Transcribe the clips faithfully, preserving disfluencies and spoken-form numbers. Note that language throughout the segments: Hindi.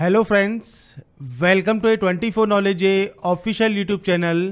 Hello friends, welcome to A twenty four knowledge A official YouTube channel.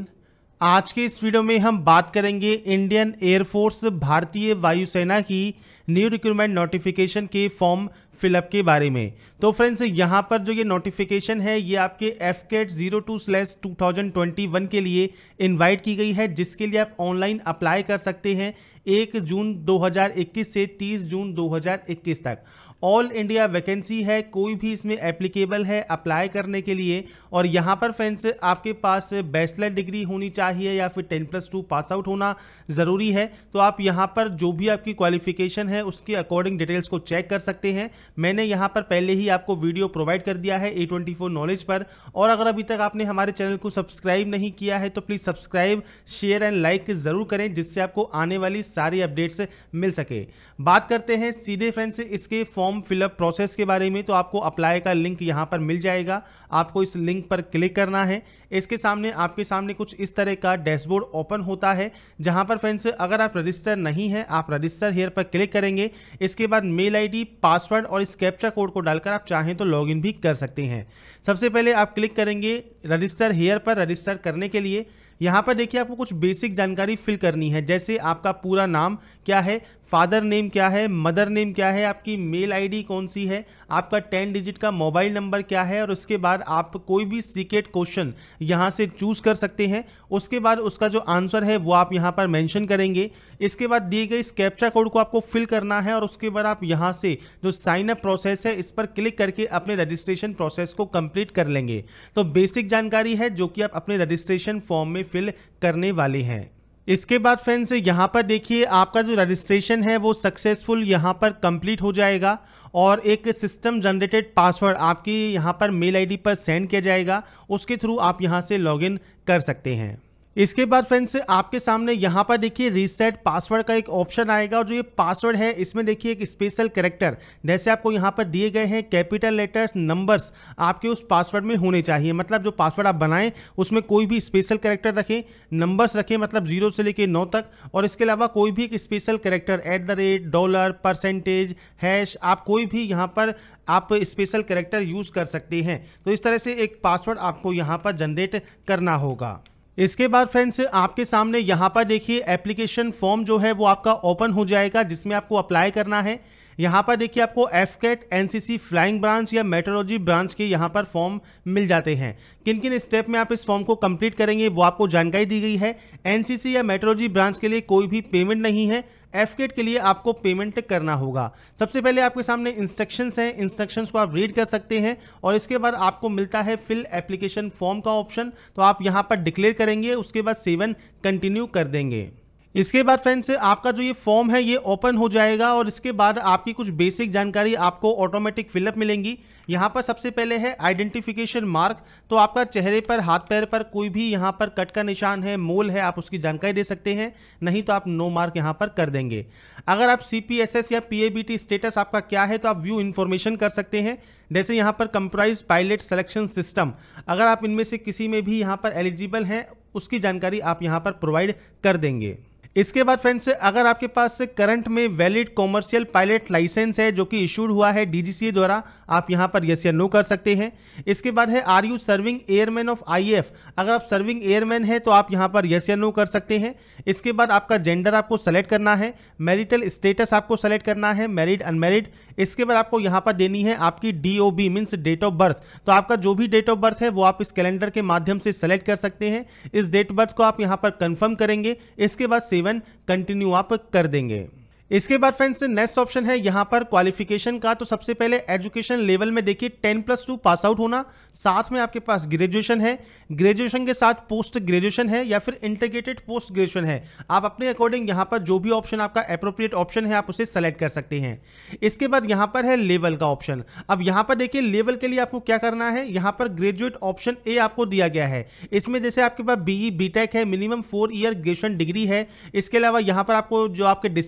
आज के इस वीडियो में हम बात करेंगे इंडियन एयरफोर्स भारतीय वायुसेना की न्यू रिक्रूटमेंट नोटिफिकेशन के फॉर्म फिलअप के बारे में। तो फ्रेंड्स, यहाँ पर जो ये नोटिफिकेशन है ये आपके F cat zero two slash two thousand twenty one के लिए इनवाइट की गई है, जिसके लिए आप ऑनलाइन अप्लाई कर सकते हैं एक जून दो हज़ार इक्कीस से तीस जून दो हज़ार इक्कीस तक। ऑल इंडिया वैकेंसी है, कोई भी इसमें एप्लीकेबल है अप्लाई करने के लिए। और यहाँ पर फ्रेंड्स आपके पास बैचलर डिग्री होनी चाहिए या फिर ten plus two pass out होना ज़रूरी है। तो आप यहाँ पर जो भी आपकी क्वालिफिकेशन है उसके अकॉर्डिंग डिटेल्स को चेक कर सकते हैं। मैंने यहाँ पर पहले ही आपको वीडियो प्रोवाइड कर दिया है ए ट्वेंटी फोर नॉलेज पर। और अगर अभी तक आपने हमारे चैनल को सब्सक्राइब नहीं किया है तो please subscribe, share and like ज़रूर करें, जिससे आपको आने वाली सारी अपडेट्स मिल सके। बात करते हैं सीधे फ्रेंड्स इसके फॉर्म फिलअप प्रोसेस के बारे में। तो आपको अप्लाई का लिंक यहाँ पर मिल जाएगा, आपको इस लिंक पर क्लिक करना है। इसके सामने आपके सामने कुछ इस तरह का डैशबोर्ड ओपन होता है, जहां पर फ्रेंड्स अगर आप रजिस्टर नहीं है आप रजिस्टर हियर पर क्लिक करेंगे। इसके बाद मेल आईडी, पासवर्ड और इस कैप्चा कोड को डालकर आप चाहें तो लॉगिन भी कर सकते हैं। सबसे पहले आप क्लिक करेंगे रजिस्टर हियर पर। रजिस्टर करने के लिए यहाँ पर देखिए आपको कुछ बेसिक जानकारी फिल करनी है, जैसे आपका पूरा नाम क्या है, फादर नेम क्या है, मदर नेम क्या है, आपकी मेल आईडी कौन सी है, आपका टेन डिजिट का मोबाइल नंबर क्या है। और उसके बाद आप कोई भी सीक्रेट क्वेश्चन यहाँ से चूज कर सकते हैं। उसके बाद उसका जो आंसर है वो आप यहाँ पर मेंशन करेंगे। इसके बाद दिए गए इस कैप्चा कोड को आपको फिल करना है और उसके बाद आप यहाँ से जो साइन अप प्रोसेस है इस पर क्लिक करके अपने रजिस्ट्रेशन प्रोसेस को कंप्लीट कर लेंगे। तो बेसिक जानकारी है जो कि आप अपने रजिस्ट्रेशन फॉर्म में फिल करने वाले हैं। इसके बाद फ्रेंड्स यहाँ पर देखिए आपका जो रजिस्ट्रेशन है वो सक्सेसफुल यहाँ पर कंप्लीट हो जाएगा और एक सिस्टम जनरेटेड पासवर्ड आपकी यहाँ पर मेल आईडी पर सेंड किया जाएगा। उसके थ्रू आप यहाँ से लॉगिन कर सकते हैं। इसके बाद फ्रेंड्स आपके सामने यहाँ पर देखिए रीसेट पासवर्ड का एक ऑप्शन आएगा और जो ये पासवर्ड है इसमें देखिए एक स्पेशल कैरेक्टर जैसे आपको यहाँ पर दिए गए हैं कैपिटल लेटर्स, नंबर्स आपके उस पासवर्ड में होने चाहिए। मतलब जो पासवर्ड आप बनाएं उसमें कोई भी स्पेशल कैरेक्टर रखें, नंबर्स रखें मतलब जीरो से लेके नौ तक, और इसके अलावा कोई भी एक special character at the rate, dollar, percentage, hash, आप कोई भी यहाँ पर आप स्पेशल कैरेक्टर यूज कर सकते हैं। तो इस तरह से एक पासवर्ड आपको यहाँ पर जनरेट करना होगा। इसके बाद फ्रेंड्स आपके सामने यहाँ पर देखिए एप्लीकेशन फॉर्म जो है वो आपका ओपन हो जाएगा, जिसमें आपको अप्लाई करना है। यहाँ पर देखिए आपको F cat, NCC flying branch या मेट्रोलॉजी ब्रांच के यहाँ पर फॉर्म मिल जाते हैं। किन किन स्टेप में आप इस फॉर्म को कंप्लीट करेंगे वो आपको जानकारी दी गई है। एनसीसी या मेट्रोलॉजी ब्रांच के लिए कोई भी पेमेंट नहीं है, एफ कैट के लिए आपको पेमेंट करना होगा। सबसे पहले आपके सामने इंस्ट्रक्शंस हैं, इंस्ट्रक्शंस को आप रीड कर सकते हैं और इसके बाद आपको मिलता है फिल एप्लीकेशन फॉर्म का ऑप्शन। तो आप यहाँ पर डिक्लेयर करेंगे, उसके बाद सेवन कंटिन्यू कर देंगे। इसके बाद फ्रेंड्स आपका जो ये फॉर्म है ये ओपन हो जाएगा और इसके बाद आपकी कुछ बेसिक जानकारी आपको ऑटोमेटिक फिलअप मिलेंगी। यहाँ पर सबसे पहले है आइडेंटिफिकेशन मार्क। तो आपका चेहरे पर, हाथ पैर पर कोई भी यहाँ पर कट का निशान है, मोल है, आप उसकी जानकारी दे सकते हैं, नहीं तो आप नो मार्क यहाँ पर कर देंगे। अगर आप सी पी एस एस या P A B T status आपका क्या है तो आप व्यू इन्फॉर्मेशन कर सकते हैं। जैसे यहाँ पर कंप्राइज पायलट सिलेक्शन सिस्टम, अगर आप इनमें से किसी में भी यहाँ पर एलिजिबल हैं उसकी जानकारी आप यहाँ पर प्रोवाइड कर देंगे। इसके बाद फ्रेंड्स अगर आपके पास करंट में वैलिड कॉमर्शियल पायलट लाइसेंस है जो कि इशूड हुआ है डी जी सी ए द्वारा, आप यहां पर यस या नो कर सकते हैं। इसके बाद है are you serving airman of I F, अगर आप सर्विंग एयरमैन है तो आप यहां पर यस या नो कर सकते हैं। इसके बाद आपका जेंडर आपको सेलेक्ट करना है, मैरिटल स्टेटस आपको सेलेक्ट करना है, मैरिड अनमैरिड। इसके बाद आपको यहां पर देनी है आपकी D O B means date of birth. तो आपका जो भी डेट ऑफ बर्थ है वो आप इस कैलेंडर के माध्यम से सेलेक्ट कर सकते हैं। इस डेट बर्थ को आप यहां पर कंफर्म करेंगे, इसके बाद सेवन कंटिन्यू आप कर देंगे। इसके बाद फ्रेंड्स नेक्स्ट ऑप्शन है यहाँ पर क्वालिफिकेशन का। तो सबसे पहले एजुकेशन लेवल में देखिए ten plus two pass out होना, साथ में आपके पास ग्रेजुएशन है, ग्रेजुएशन के साथ पोस्ट ग्रेजुएशन है या फिर इंटीग्रेटेड पोस्ट ग्रेजुएशन है। आप अपने अकॉर्डिंग यहाँ पर जो भी ऑप्शन आपका एप्रोप्रिएट ऑप्शन है आप उसे सेलेक्ट कर सकते हैं। इसके बाद यहाँ पर है लेवल का ऑप्शन। अब यहाँ पर देखिए लेवल के लिए आपको क्या करना है, यहाँ पर ग्रेजुएट ऑप्शन ए आपको दिया गया है। इसमें जैसे आपके पास बीई, बीटेक है, minimum four year graduation degree है। इसके अलावा यहाँ पर आपको जो आपके डिसिप्लिन है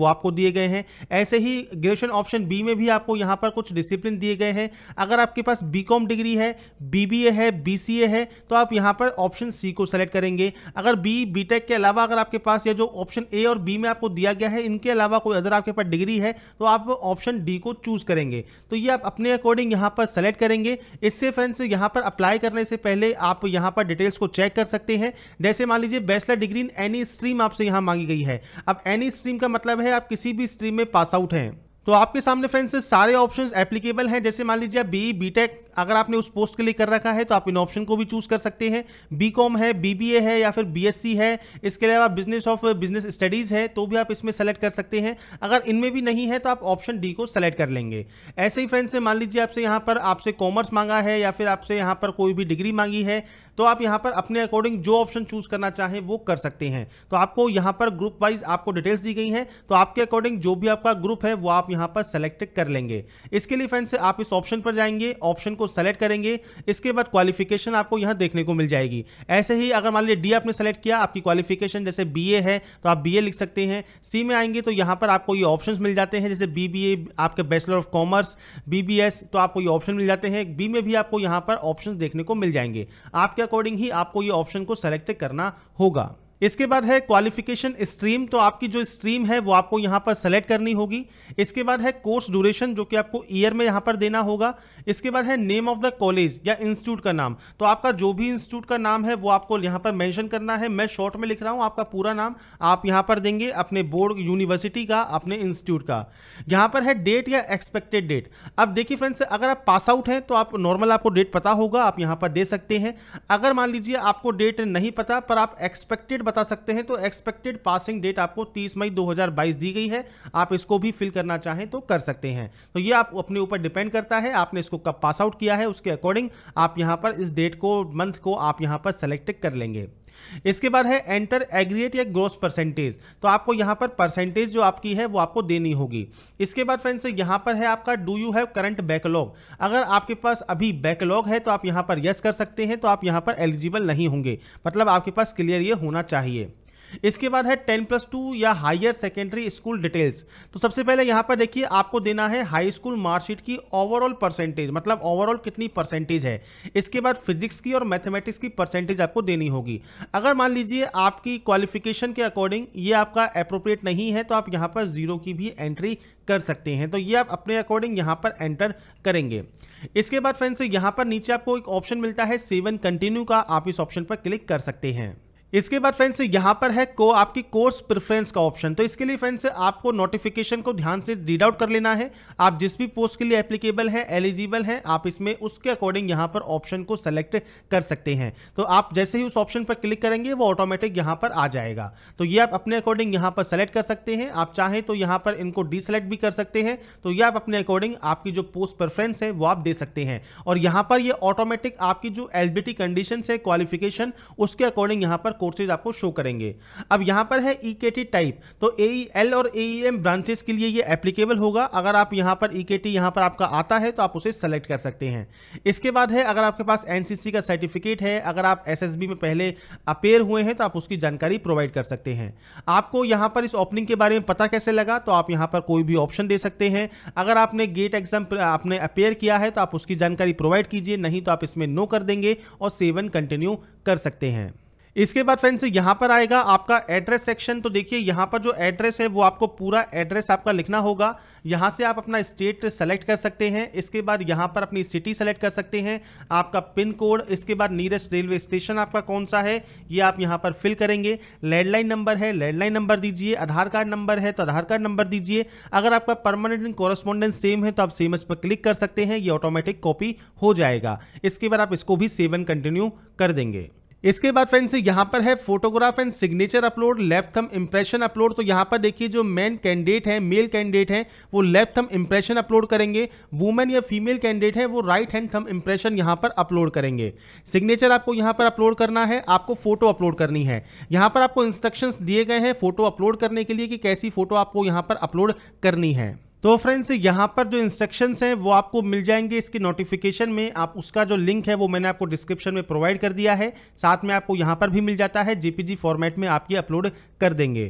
वो आपको दिए गए हैं। ऐसे ही ग्रेजुएशन ऑप्शन बी में भी आपको यहाँ पर कुछ डिसिप्लिन दिए गए हैं। अगर आपके पास बीकॉम डिग्री है, बीबीए है, बीसीए है, तो आप यहाँ पर ऑप्शन सी को सेलेक्ट करेंगे। अगर बी बीटेक के अलावा अगर आपके पास या जो ऑप्शन ए और बी में आपको दिया गया है इनके अलावा कोई अदर आपके पास डिग्री है तो आप ऑप्शन डी को चूज करेंगे। तो ये आप अपने अकॉर्डिंग यहाँ पर सेलेक्ट करेंगे। इससे फ्रेंड्स यहाँ पर अप्लाई करने से पहले आप यहाँ पर डिटेल्स को चेक कर सकते हैं। जैसे मान लीजिए bachelor degree in any stream आपसे यहाँ मांगी गई है। अब एनी स्ट्रीम का मतलब है आप किसी भी स्ट्रीम में पास आउट हैं। तो आपके सामने फ्रेंड्स सारे ऑप्शंस एप्लीकेबल हैं। जैसे मान लीजिए बी बीटेक अगर आपने उस पोस्ट के लिए कर रखा है तो आप इन ऑप्शन को भी चूज कर सकते हैं। बीकॉम है, बीबीए है या फिर बीएससी है, इसके अलावा बिजनेस ऑफ बिजनेस स्टडीज है तो भी आप इसमें सेलेक्ट कर सकते हैं। अगर इनमें भी नहीं है तो आप ऑप्शन डी को सेलेक्ट कर लेंगे। ऐसे ही फ्रेंड्स मान लीजिए आपसे यहाँ पर आपसे कॉमर्स मांगा है या फिर आपसे यहाँ पर कोई भी डिग्री मांगी है तो आप यहाँ पर अपने अकॉर्डिंग जो ऑप्शन चूज करना चाहें वो कर सकते हैं। तो आपको यहाँ पर ग्रुप वाइज आपको डिटेल्स दी गई हैं, तो आपके अकॉर्डिंग जो भी आपका ग्रुप है वो आप यहाँ पर सेलेक्ट कर लेंगे। इसके लिए फ्रेंड्स आप इस ऑप्शन पर जाएंगे, ऑप्शन को सेलेक्ट करेंगे, इसके बाद क्वालिफिकेशन आपको यहाँ देखने को मिल जाएगी। ऐसे ही अगर मान लीजिए डी आपने सेलेक्ट किया, आपकी क्वालिफिकेशन जैसे बीए है तो आप बीए लिख सकते हैं। सी में आएंगे तो यहाँ पर आपको ये ऑप्शंस मिल जाते हैं, जैसे बीबीए आपके बैचलर ऑफ कॉमर्स, बीबीएस, तो आपको ये ऑप्शन मिल जाते हैं। बी में भी आपको यहाँ पर ऑप्शंस देखने को मिल जाएंगे। आपके अकॉर्डिंग ही आपको ये ऑप्शन को सेलेक्ट करना होगा। इसके बाद है क्वालिफिकेशन स्ट्रीम, तो आपकी जो स्ट्रीम है वो आपको यहां पर सेलेक्ट करनी होगी। इसके बाद है कोर्स ड्यूरेशन जो कि आपको ईयर में यहां पर देना होगा। इसके बाद है नेम ऑफ द कॉलेज या इंस्टीट्यूट का नाम, तो आपका जो भी इंस्टीट्यूट का नाम है वो आपको यहां पर मेंशन करना है। मैं शॉर्ट में लिख रहा हूं, आपका पूरा नाम आप यहां पर देंगे, अपने बोर्ड यूनिवर्सिटी का, अपने इंस्टीट्यूट का। यहां पर है डेट या एक्सपेक्टेड डेट। अब देखिए फ्रेंड्स अगर आप पास आउट हैं तो आप नॉर्मल आपको डेट पता होगा, आप यहां पर दे सकते हैं। अगर मान लीजिए आपको डेट नहीं पता पर आप एक्सपेक्टेड बता सकते हैं तो एक्सपेक्टेड पासिंग डेट आपको तीस मई दो हज़ार बाईस दी गई है, आप इसको भी फिल करना चाहें तो कर सकते हैं। तो ये आप अपने ऊपर डिपेंड करता है, आपने इसको कब पास आउट किया है उसके अकॉर्डिंग आप यहां पर इस डेट को, मंथ को आप यहां पर सेलेक्ट कर लेंगे। इसके बाद है एंटर एग्रीगेट या ग्रोस परसेंटेज, तो आपको यहां पर परसेंटेज जो आपकी है वो आपको देनी होगी। इसके बाद फ्रेंड्स यहां पर है आपका do you have current backlog, अगर आपके पास अभी बैकलॉग है तो आप यहां पर यस कर सकते हैं, तो आप यहां पर एलिजिबल नहीं होंगे, मतलब आपके पास क्लियर ये होना चाहिए। इसके बाद है टेन प्लस टू या हायर सेकेंडरी स्कूल डिटेल्स, तो सबसे पहले यहां पर देखिए आपको देना है हाई स्कूल मार्कशीट की ओवरऑल परसेंटेज, मतलब ओवरऑल कितनी परसेंटेज है। इसके बाद फिजिक्स की और मैथमेटिक्स की परसेंटेज आपको देनी होगी। अगर मान लीजिए आपकी क्वालिफिकेशन के अकॉर्डिंग ये आपका एप्रोप्रिएट नहीं है तो आप यहां पर जीरो की भी एंट्री कर सकते हैं, तो ये आप अपने अकॉर्डिंग यहां पर एंटर करेंगे। इसके बाद फ्रेंड्स यहां पर नीचे आपको एक ऑप्शन मिलता है सेवन कंटिन्यू का, आप इस ऑप्शन पर क्लिक कर सकते हैं। इसके बाद फ्रेंड्स यहां पर है को आपकी कोर्स प्रेफरेंस का ऑप्शन, तो इसके लिए फ्रेंड्स आपको नोटिफिकेशन को ध्यान से रीड आउट कर लेना है। आप जिस भी पोस्ट के लिए एप्लीकेबल है, एलिजिबल है, आप इसमें उसके अकॉर्डिंग यहां पर ऑप्शन को सेलेक्ट कर सकते हैं। तो आप जैसे ही उस ऑप्शन पर क्लिक करेंगे वो ऑटोमेटिक यहां पर आ जाएगा, तो ये आप अपने अकॉर्डिंग यहां पर सेलेक्ट कर सकते हैं। आप चाहें तो यहां पर इनको डिसलेक्ट भी कर सकते हैं, तो ये आप अपने अकॉर्डिंग आपकी जो पोस्ट प्रेफरेंस है वो आप दे सकते हैं। और यहां पर ये ऑटोमेटिक आपकी जो एलिजिबिलिटी कंडीशन है, क्वालिफिकेशन, उसके अकॉर्डिंग यहां पर कोर्सेज आपको शो करेंगे। अब यहां पर है ईकेटी टाइप, तो एईएल और एईएम ब्रांचेस के लिए ये एप्लीकेबल होगा। अगर आप यहां पर ईकेटी यहां पर आपका आता है तो आप उसे सेलेक्ट कर सकते हैं। इसके बाद है अगर आपके पास एनसीसी का सर्टिफिकेट है, अगर आप एसएसबी में पहले अपेयर हुए हैं तो आप उसकी जानकारी प्रोवाइड कर सकते हैं। आपको यहां पर इस ओपनिंग के बारे में पता कैसे लगा, तो आप यहां पर कोई भी ऑप्शन दे सकते हैं। अगर आपने गेट एग्जाम आपने अपेयर किया है तो आप उसकी जानकारी प्रोवाइड कीजिए, नहीं तो आप इसमें नो कर देंगे और सेवन कंटिन्यू कर सकते हैं। इसके बाद फ्रेंड्स यहां पर आएगा आपका एड्रेस सेक्शन, तो देखिए यहां पर जो एड्रेस है वो आपको पूरा एड्रेस आपका लिखना होगा। यहां से आप अपना स्टेट सेलेक्ट कर सकते हैं। इसके बाद यहां पर अपनी सिटी सेलेक्ट कर सकते हैं, आपका पिन कोड, इसके बाद नियरेस्ट रेलवे स्टेशन आपका कौन सा है ये आप यहां पर फिल करेंगे। लैंडलाइन नंबर है, लैंडलाइन नंबर दीजिए। आधार कार्ड नंबर है तो आधार कार्ड नंबर दीजिए। अगर आपका परमानेंट कॉरेस्पॉन्डेंस सेम है तो आप सेम इस पर क्लिक कर सकते हैं, ये ऑटोमेटिक कॉपी हो जाएगा। इसके बाद आप इसको भी सेवन कंटिन्यू कर देंगे। इसके बाद फ्रेंड्स यहां पर है photograph and signature upload, left thumb impression upload, तो यहां पर देखिए जो मेन कैंडिडेट है, मेल कैंडिडेट है, वो लेफ्ट थंब इंप्रेशन अपलोड करेंगे। वुमेन या फीमेल कैंडिडेट है वो राइट हैंड थंब इंप्रेशन यहां पर अपलोड करेंगे। सिग्नेचर आपको यहां पर अपलोड करना है, आपको फोटो अपलोड करनी है। यहां पर आपको इंस्ट्रक्शंस दिए गए हैं फोटो अपलोड करने के लिए कि कैसी फोटो आपको यहां पर अपलोड करनी है। तो फ्रेंड्स यहां पर जो इंस्ट्रक्शंस हैं वो आपको मिल जाएंगे इसकी नोटिफिकेशन में, आप उसका जो लिंक है वो मैंने आपको डिस्क्रिप्शन में प्रोवाइड कर दिया है। साथ में आपको यहां पर भी मिल जाता है, जेपीजी फॉर्मेट में आप ये अपलोड कर देंगे।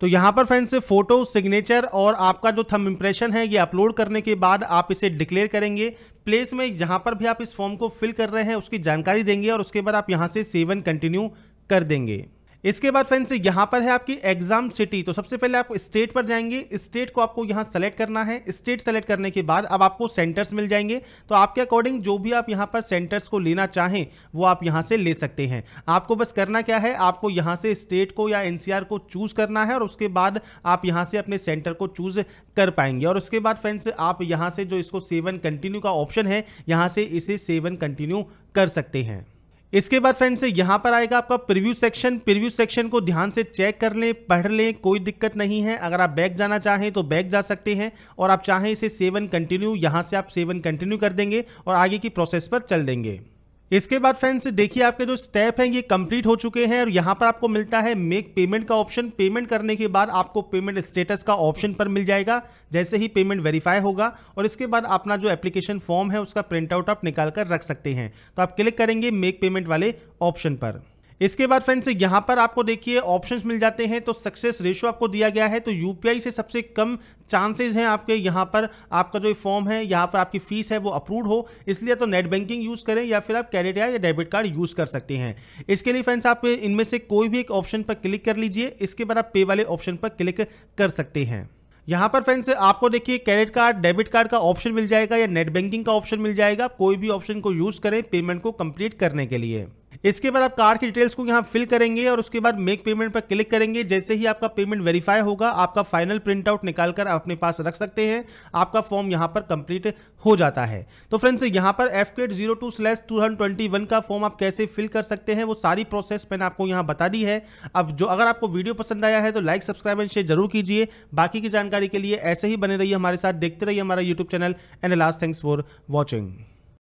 तो यहाँ पर फ्रेंड्स फोटो, सिग्नेचर और आपका जो थंब इंप्रेशन है ये अपलोड करने के बाद आप इसे डिक्लेयर करेंगे। प्लेस में जहाँ पर भी आप इस फॉर्म को फिल कर रहे हैं उसकी जानकारी देंगे और उसके बाद आप यहाँ से सेव एंड कंटिन्यू कर देंगे। इसके बाद फ्रेंड्स यहाँ पर है आपकी एग्जाम सिटी। तो सबसे पहले आप स्टेट पर जाएंगे, स्टेट को आपको यहाँ सेलेक्ट करना है। स्टेट सेलेक्ट करने के बाद अब आपको सेंटर्स मिल जाएंगे। तो आपके अकॉर्डिंग जो भी आप यहाँ पर सेंटर्स को लेना चाहें वो आप यहाँ से ले सकते हैं। आपको बस करना क्या है, आपको यहाँ से स्टेट को या एनसीआर को चूज करना है और उसके बाद आप यहाँ से अपने सेंटर को चूज कर पाएंगे। और उसके बाद फ्रेंड्स आप यहाँ से जो इसको सेव एंड कंटिन्यू का ऑप्शन है यहाँ से इसे सेव एंड कंटिन्यू कर सकते हैं। इसके बाद फ्रेंड्स यहाँ पर आएगा आपका प्रीव्यू सेक्शन। प्रीव्यू सेक्शन को ध्यान से चेक कर लें, पढ़ लें, कोई दिक्कत नहीं है। अगर आप बैक जाना चाहें तो बैक जा सकते हैं और आप चाहें इसे सेव एंड कंटिन्यू, यहाँ से आप सेव एंड कंटिन्यू कर देंगे और आगे की प्रोसेस पर चल देंगे। इसके बाद फ्रेंड्स देखिए आपके जो स्टेप हैं ये कंप्लीट हो चुके हैं और यहाँ पर आपको मिलता है मेक पेमेंट का ऑप्शन। पेमेंट करने के बाद आपको पेमेंट स्टेटस का ऑप्शन पर मिल जाएगा जैसे ही पेमेंट वेरीफाई होगा। और इसके बाद अपना जो एप्लीकेशन फॉर्म है उसका प्रिंट आउट आप निकाल कर रख सकते हैं। तो आप क्लिक करेंगे मेक पेमेंट वाले ऑप्शन पर। इसके बाद फ्रेंड्स यहाँ पर आपको देखिए ऑप्शंस मिल जाते हैं। तो सक्सेस रेशियो आपको दिया गया है। तो यूपीआई से सबसे कम चांसेस हैं आपके यहाँ पर आपका जो फॉर्म है यहाँ पर आपकी फीस है वो अप्रूव हो, इसलिए तो नेट बैंकिंग यूज करें या फिर आप क्रेडिट या डेबिट कार्ड यूज कर सकते हैं। इसके लिए फ्रेंड्स आप इनमें से कोई भी एक ऑप्शन पर क्लिक कर लीजिए। इसके बाद आप पे वाले ऑप्शन पर क्लिक कर सकते हैं। यहाँ पर फ्रेंड्स आपको देखिए क्रेडिट कार्ड, डेबिट कार्ड का ऑप्शन मिल जाएगा या नेट बैंकिंग का ऑप्शन मिल जाएगा। कोई भी ऑप्शन को यूज करें पेमेंट को कंप्लीट करने के लिए। इसके बाद आप कार्ड की डिटेल्स को यहाँ फिल करेंगे और उसके बाद मेक पेमेंट पर क्लिक करेंगे। जैसे ही आपका पेमेंट वेरीफाई होगा आपका फाइनल प्रिंट आउट निकालकर अपने पास रख सकते हैं। आपका फॉर्म यहाँ पर कंप्लीट हो जाता है। तो फ्रेंड्स यहाँ पर AFCAT zero two slash two thousand twenty one का फॉर्म आप कैसे फिल कर सकते हैं वो सारी प्रोसेस मैंने आपको यहाँ बता दी है। अब जो अगर आपको वीडियो पसंद आया है तो लाइक, सब्सक्राइब एंड शेयर जरूर कीजिए। बाकी की जानकारी के लिए ऐसे ही बने रहिए हमारे साथ, देखते रहिए हमारा YouTube channel. And last thanks for watching.